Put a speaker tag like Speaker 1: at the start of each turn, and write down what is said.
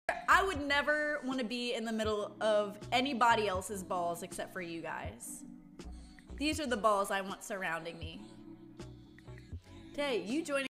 Speaker 1: I would never want to be in the middle of anybody else's balls except for you guys. These are the balls I want surrounding me. Tay, you joining